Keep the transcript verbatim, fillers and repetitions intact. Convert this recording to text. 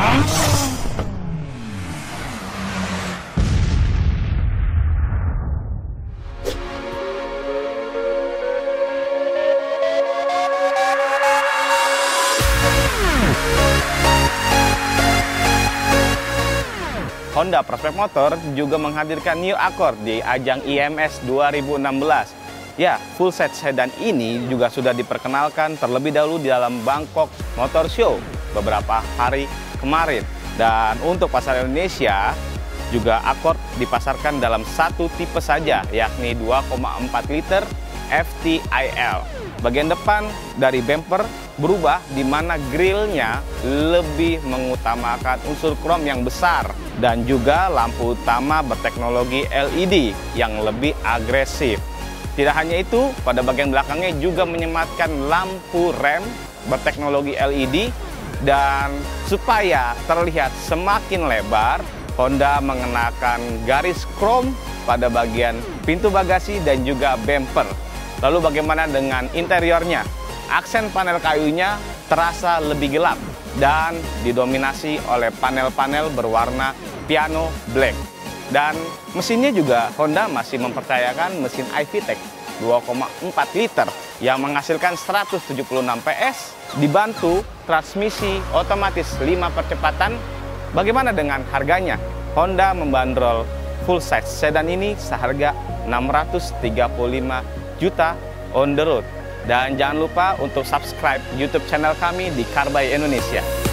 Honda Prospect Motor juga menghadirkan New Accord di ajang I M S dua ribu enam belas. Ya, full set sedan ini juga sudah diperkenalkan terlebih dahulu di dalam Bangkok Motor Show beberapa hari kemarin. Dan untuk pasar Indonesia, juga Accord dipasarkan dalam satu tipe saja, yakni dua koma empat liter F T I L. Bagian depan dari bumper berubah di mana grillnya lebih mengutamakan unsur krom yang besar dan juga lampu utama berteknologi L E D yang lebih agresif. Tidak hanya itu, pada bagian belakangnya juga menyematkan lampu rem berteknologi L E D dan supaya terlihat semakin lebar, Honda mengenakan garis krom pada bagian pintu bagasi dan juga bumper. Lalu bagaimana dengan interiornya? Aksen panel kayunya terasa lebih gelap dan didominasi oleh panel-panel berwarna piano black. Dan mesinnya juga Honda masih mempercayakan mesin I V Tech dua koma empat liter yang menghasilkan seratus tujuh puluh enam P S dibantu transmisi otomatis lima percepatan. Bagaimana dengan harganya? Honda membanderol full size sedan ini seharga enam ratus tiga puluh lima juta on the road. Dan jangan lupa untuk subscribe YouTube channel kami di Car by Indonesia.